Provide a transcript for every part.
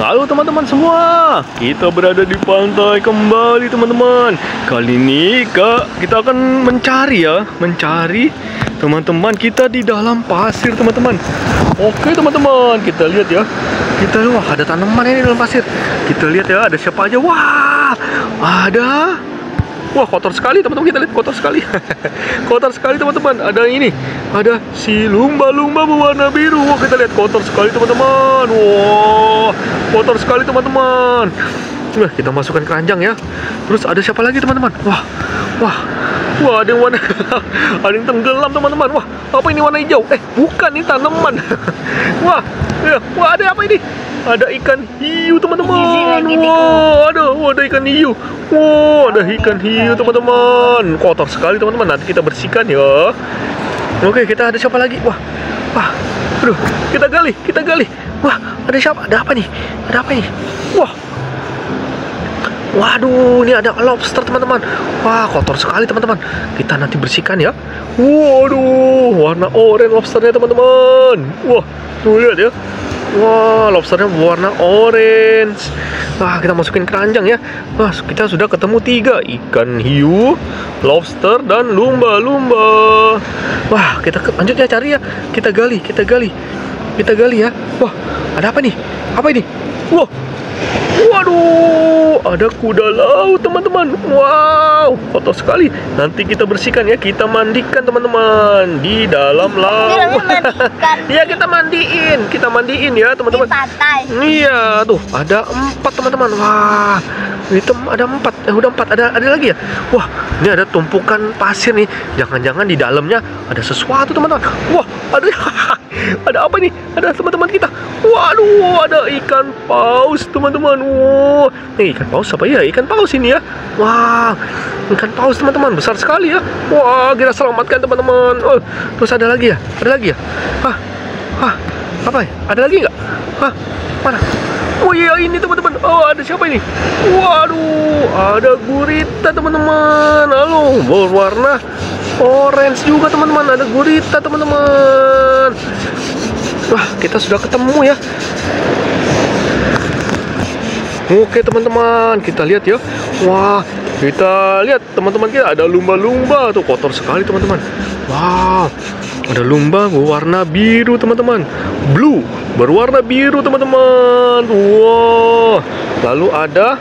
Halo teman-teman semua, kita berada di pantai kembali teman-teman. Kali ini kita akan mencari teman-teman kita di dalam pasir teman-teman. Oke teman-teman, kita lihat ya. Wah, ada tanaman ini dalam pasir. Kita lihat ya, ada siapa aja. Wah, kotor sekali teman-teman, kita lihat kotor sekali. Kotor sekali teman-teman. Ada si lumba-lumba berwarna biru. Wah, kita lihat kotor sekali teman-teman. Wah, kotor sekali teman-teman. Nah, kita masukkan keranjang ya. Terus ada siapa lagi teman-teman? Wah, ada yang warna ada yang tenggelam teman-teman. Wah, apa ini warna hijau? Bukan, ini tanaman. Wah, ada apa ini? Ada ikan hiu teman-teman. Ada ikan hiu. Ada ikan hiu teman-teman. Kotor sekali teman-teman. Nanti kita bersihkan ya. Oke, kita ada siapa lagi? Aduh, kita gali. Wah, ada siapa? Ada apa nih? Waduh, ini ada lobster teman-teman. Wah, kotor sekali teman-teman. Kita nanti bersihkan ya. Waduh, warna oranye lobsternya teman-teman. Wah, tuh lihat ya. Wah, lobsternya berwarna orange. Wah, kita masukin keranjang ya. Wah, kita sudah ketemu 3 ikan hiu, lobster, dan lumba-lumba. Wah, kita lanjut ya cari ya. Kita gali ya. Wah, ada apa nih? Apa ini? Waduh, ada kuda laut teman-teman. Wow, kotor sekali. Nanti kita bersihkan ya. Kita mandikan teman-teman di dalam laut. Iya, kita mandiin ya teman-teman. Iya, tuh ada 4 teman-teman. Wah, itu ada 4. Udah 4. Ada lagi ya. Wah, ini ada tumpukan pasir nih. Jangan-jangan di dalamnya ada sesuatu teman-teman. Wah, ada apa nih? Ada teman-teman kita. Waduh, ada ikan paus teman-teman. Wah, ikan paus apa ya? Ikan paus ini ya. Wah, ikan paus teman-teman, besar sekali ya. Wah, kita selamatkan teman-teman. Terus ada lagi ya? Apa ya? Ada lagi nggak? Mana? Oh iya, ini teman-teman. Ada siapa ini? Waduh, ada gurita teman-teman. Halo, berwarna orange juga teman-teman. Ada gurita teman-teman. Wah, kita sudah ketemu ya. Oke teman-teman, kita lihat ya. Wah, kita lihat teman-teman, kita ada lumba-lumba tuh, kotor sekali teman-teman. Wow, ada lumba berwarna biru teman-teman. Blue berwarna biru teman-teman. Wow, lalu ada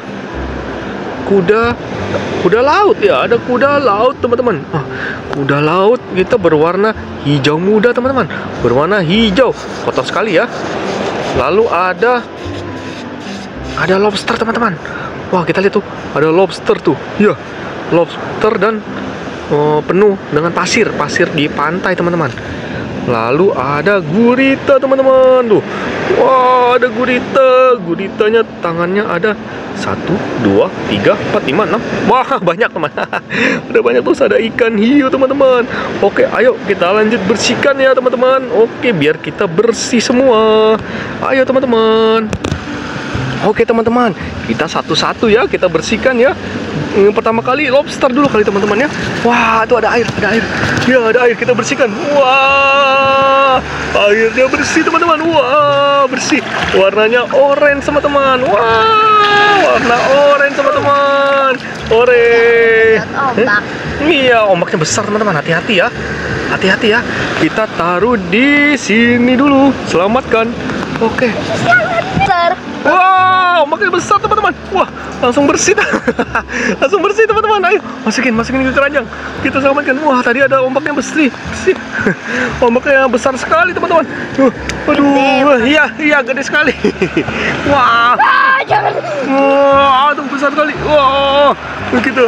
kuda laut ya. Ada kuda laut teman-teman. Kuda laut kita berwarna hijau muda teman-teman. Berwarna hijau, kotor sekali ya. Lalu ada lobster teman-teman. Wah, kita lihat tuh, ada lobster tuh. Ya, lobster dan penuh dengan pasir di pantai teman-teman. Lalu ada gurita teman-teman tuh. Wah, ada guritanya tangannya ada 1, 2, 3, 4, 5, 6. Wah, banyak teman. Ada banyak. Terus ada ikan hiu teman-teman. Oke, ayo kita lanjut bersihkan ya teman-teman. Oke, biar kita bersih semua. Ayo teman-teman. Oke teman-teman, kita satu-satu ya, kita bersihkan ya. Pertama kali lobster dulu kali teman-teman ya. Wah, itu ada air. Ya, ada air, kita bersihkan. Wah, airnya bersih teman-teman. Wah, bersih. Warnanya orange teman-teman. Wah, warna orange teman-teman. Orange. Iya, ombaknya besar teman-teman. Hati-hati ya. Kita taruh di sini dulu. Selamatkan. Oke. Wow, ombaknya besar teman-teman. Wah, langsung bersih. Langsung bersih teman-teman. Ayo, masukin ke keranjang. Kita selamatkan. Wah, tadi ada ombaknya bersih. Ombaknya besar sekali teman-teman. Aduh, iya gede sekali. Wah. Jangan. Wah, tuh besar sekali. Wah, begitu.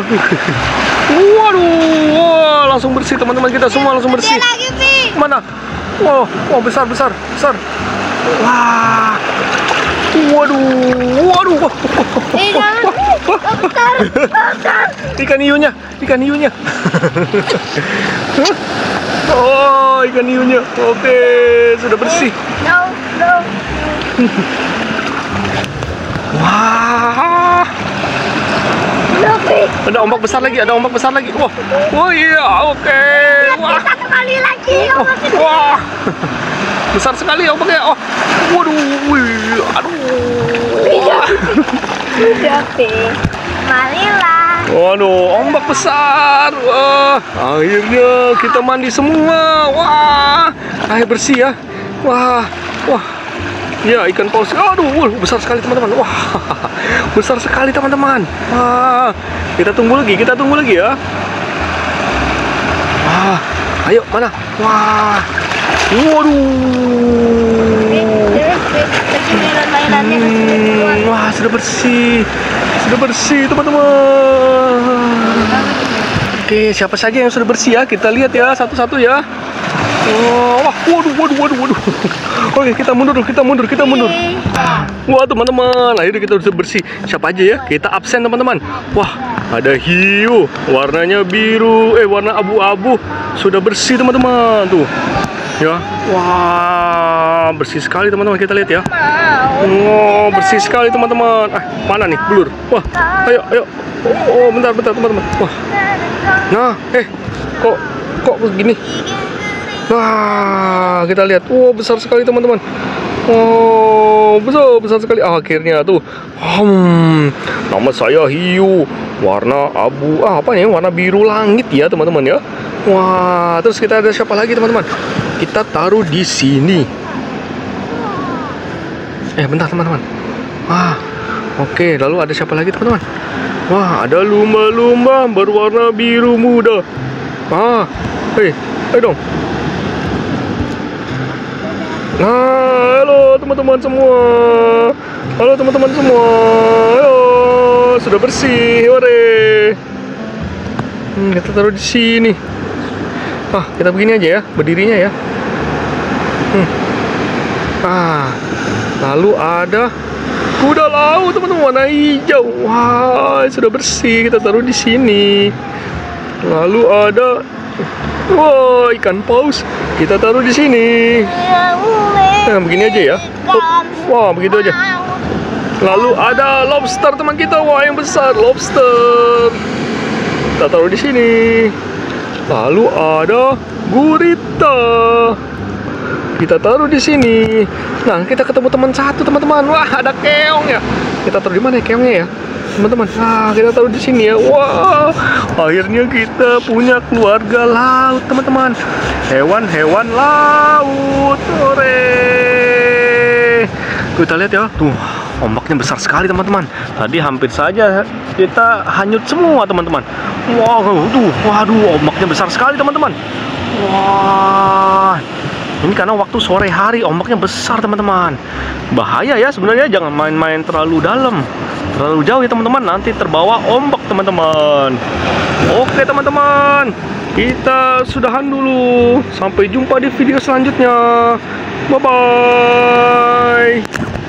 Waduh, langsung bersih teman-teman, kita semua langsung bersih. Mana? Wah, besar. Wah. Waduh. Ikan hiunya. Oh, ikan hiunya. Oke, sudah bersih. Wah. Ada ombak besar lagi. Wah, iya, oke. Wah. Satu kali lagi. Wah. Besar sekali ombaknya. Waduh, aduh. Tapi marilah. Waduh, ombak besar. Wah, akhirnya kita mandi semua. Wah, air bersih ya. Wah, wah. Ya, ikan paus. Aduh, besar sekali teman-teman. Wah, besar sekali teman-teman. Wah, kita tunggu lagi ya. Wah, ayo mana? Wah, waduh. Wah, sudah bersih teman-teman. Oke, siapa saja yang sudah bersih ya? Kita lihat ya satu-satu ya. Wah, waduh. Oke, kita mundur. Wah, teman-teman, akhirnya kita sudah bersih. Siapa aja ya? Kita absen teman-teman. Wah, ada hiu, warnanya biru, warna abu-abu. Sudah bersih teman-teman tuh. Ya, wah, bersih sekali teman-teman, kita lihat ya. Oh, bersih sekali teman-teman. Mana nih blur? Wah, ayo. Oh, bentar teman-teman. Wah, nah, kok begini? Wah, kita lihat. Wow, besar sekali teman-teman. Oh, besar sekali. Akhirnya tuh. Nama saya hiu. Warna abu. Warna biru langit ya teman-teman ya. Wah, terus kita ada siapa lagi teman-teman? Kita taruh di sini. Bentar teman-teman. Oke, lalu ada siapa lagi teman-teman? Wah, ada lumba-lumba berwarna biru muda. Ayo dong. Nah, halo teman-teman semua. Ayo, sudah bersih, hore. Kita taruh di sini. Kita begini aja ya, berdirinya ya. Lalu ada kuda laut teman-teman, warna hijau. Wah, sudah bersih, kita taruh di sini. Lalu ada ikan paus, kita taruh di sini. Begini aja ya. Wah, begitu aja. Lalu ada lobster teman kita. Wah, yang besar lobster. Kita taruh di sini. Lalu ada gurita. Kita taruh di sini. Nah, kita ketemu teman satu teman-teman. Wah, ada keong ya. Kita taruh di mana ya keongnya ya, teman-teman? Kita taruh di sini ya. Wah, akhirnya kita punya keluarga laut teman-teman. Hewan-hewan laut. Hore. Kita lihat ya. Tuh, ombaknya besar sekali teman-teman. Tadi hampir saja kita hanyut semua teman-teman. Waduh, ombaknya besar sekali teman-teman. Wah, ini karena waktu sore hari ombaknya besar teman-teman. Bahaya ya sebenarnya, jangan main-main terlalu dalam, terlalu jauh ya teman-teman, nanti terbawa ombak teman-teman. Oke teman-teman, kita sudahan dulu. Sampai jumpa di video selanjutnya. Bye-bye.